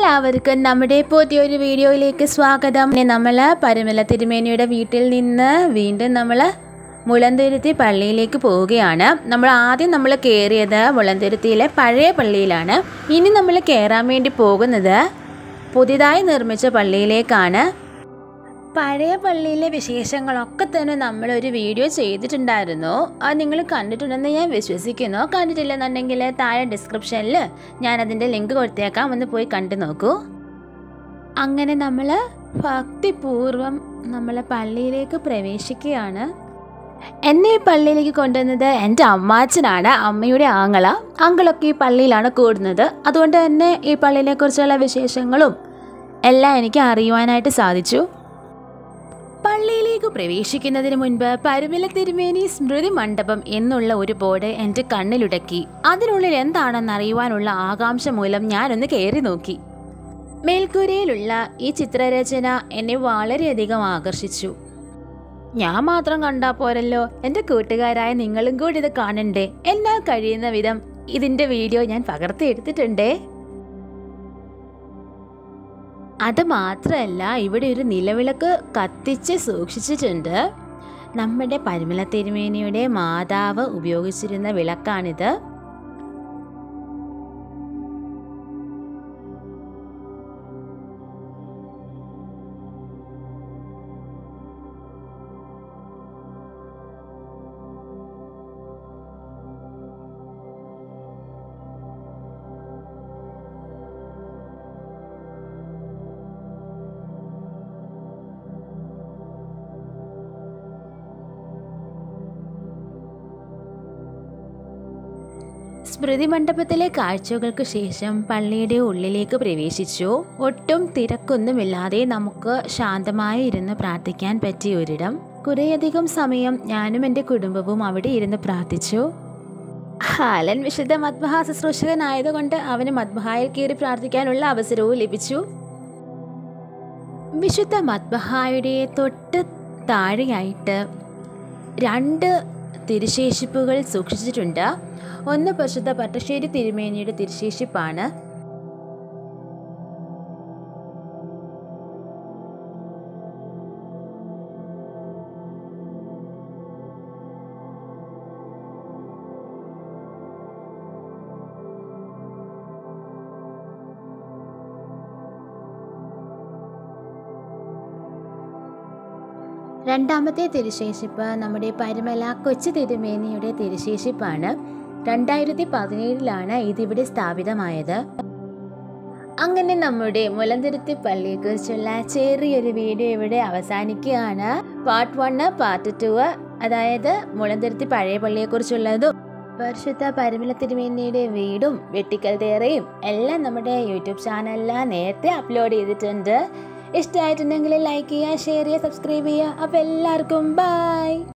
എല്ലാവർക്കും നമ്മുടെ പുതിയൊരു വീഡിയോയിലേക്ക് സ്വാഗതം. നമ്മൾ പരുമല തിരുമേനിയുടെ വീട്ടിൽ നിന്ന് വീണ്ടും നമ്മൾ മുളന്തുരുത്തി പള്ളിയിലേക്ക് പോവുകയാണ്. ആദ്യം കയറിയത് മുളന്തുരുത്തിയിലെ പഴയ പള്ളിയിലാണ്. ഇനി നമ്മൾ കയറാൻ വേണ്ടി പോകുന്നത് പുതിയതായി നിർമ്മിച്ച പള്ളിയിലേക്കാണ്. പഴയ പള്ളിയിലെ വിശേഷങ്ങളൊക്കെ തന്നെ നമ്മളൊരു വീഡിയോ ചെയ്തിട്ടുണ്ടായിരുന്നു. അത് നിങ്ങൾ കണ്ടിട്ടുണ്ടെന്ന് ഞാൻ വിശ്വസിക്കുന്നു. കണ്ടിട്ടില്ലെന്നുണ്ടെങ്കിൽ താഴെ ഡിസ്ക്രിപ്ഷനിൽ ഞാനതിൻ്റെ ലിങ്ക് കൊടുത്തേക്കാം, ഒന്ന് പോയി കണ്ടു നോക്കൂ. അങ്ങനെ നമ്മൾ ഭക്തിപൂർവം പള്ളിയിലേക്ക് പ്രവേശിക്കുകയാണ്. എന്നെ ഈ പള്ളിയിലേക്ക് കൊണ്ടുവന്നത് എൻ്റെ അമ്മാച്ചനാണ്, അമ്മയുടെ അങ്കിളൊക്കെ ഈ പള്ളിയിലാണ് കൂടുന്നത്. അതുകൊണ്ട് തന്നെ ഈ പള്ളിയിനെക്കുറിച്ചുള്ള വിശേഷങ്ങളും എല്ലാം എനിക്ക് അറിയുവാനായിട്ട് സാധിച്ചു. പള്ളിയിലേക്ക് പ്രവേശിക്കുന്നതിന് മുൻപ് പരുമല തിരുമേനി സ്മൃതി മണ്ഡപം എന്നുള്ള ഒരു ബോർഡ് എൻ്റെ കണ്ണിലുടക്കി. അതിനുള്ളിൽ എന്താണെന്ന് അറിയുവാനുള്ള ആകാംക്ഷ മൂലം ഞാനൊന്ന് കയറി നോക്കി. മേൽക്കൂരയിലുള്ള ഈ ചിത്രരചന എന്നെ വളരെയധികം ആകർഷിച്ചു. ഞാൻ മാത്രം കണ്ടാൽ പോരല്ലോ, എൻ്റെ കൂട്ടുകാരായ നിങ്ങളും കൂടി ഇത് കാണണ്ടേ. എന്നാൽ കഴിയുന്ന വിധം ഇതിൻ്റെ വീഡിയോ ഞാൻ പകർത്തിയെടുത്തിട്ടുണ്ടേ. അത് മാത്രമല്ല, ഇവിടെ ഒരു നിലവിളക്ക് കത്തിച്ച് സൂക്ഷിച്ചിട്ടുണ്ട്. നമ്മുടെ പരുമല തിരുമേനിയുടെ മാതാവ് ഉപയോഗിച്ചിരുന്ന വിളക്കാണിത്. സ്മൃതി മണ്ഡപത്തിലെ കാഴ്ചകൾക്ക് ശേഷം പള്ളിയുടെ ഉള്ളിലേക്ക് പ്രവേശിച്ചു. ഒട്ടും തിരക്കൊന്നുമില്ലാതെ നമുക്ക് ശാന്തമായി ഇരുന്ന് പ്രാർത്ഥിക്കാൻ പറ്റിയ ഒരിടം. കുറേയധികം സമയം ഞാനും എൻ്റെ കുടുംബവും അവിടെ ഇരുന്ന് പ്രാർത്ഥിച്ചു. ഹാലൻ വിശുദ്ധ മദ്ബഹാ ശുശ്രൂഷകനായതുകൊണ്ട് അവന് മദ്ബഹായിൽ കയറി പ്രാർത്ഥിക്കാനുള്ള അവസരവും ലഭിച്ചു. വിശുദ്ധ മദ്ബഹായുടെ തൊട്ട് താഴെയായിട്ട് 2 തിരുശേഷിപ്പുകൾ സൂക്ഷിച്ചിട്ടുണ്ട്. ഒന്ന് പരിശുദ്ധ പട്ടശ്ശേരി തിരുമേനിയുടെ തിരുശേഷിപ്പാണ്. രണ്ടാമത്തെ തിരുശേഷിപ്പ് നമ്മുടെ പരുമല കൊച്ചു തിരുമേനിയുടെ തിരുശേഷിപ്പാണ്. 2017 ഇതിവിടെ സ്ഥാപിതമായത്. അങ്ങനെ നമ്മുടെ മുലന്തുരുത്തി പള്ളിയെക്കുറിച്ചുള്ള ചെറിയൊരു വീഡിയോ ഇവിടെ അവസാനിക്കുകയാണ്. പാർട്ട് 1, പാർട്ട് 2, അതായത് മുലന്തുരുത്തി പഴയ പള്ളിയെക്കുറിച്ചുള്ളതും പരിശുദ്ധ പരുമല തിരുമേനിയുടെ വീടും വെട്ടിക്കൽ തേറയും എല്ലാം നമ്മുടെ യൂട്യൂബ് ചാനലിൽ നേരത്തെ അപ്ലോഡ് ചെയ്തിട്ടുണ്ട്. ഇഷ്ടമായിട്ടുണ്ടെങ്കിൽ ലൈക്ക് ചെയ്യുക, ഷെയർ ചെയ്യുക, സബ്സ്ക്രൈബ് ചെയ്യുക. അപ്പോൾ എല്ലാവർക്കും ബൈ.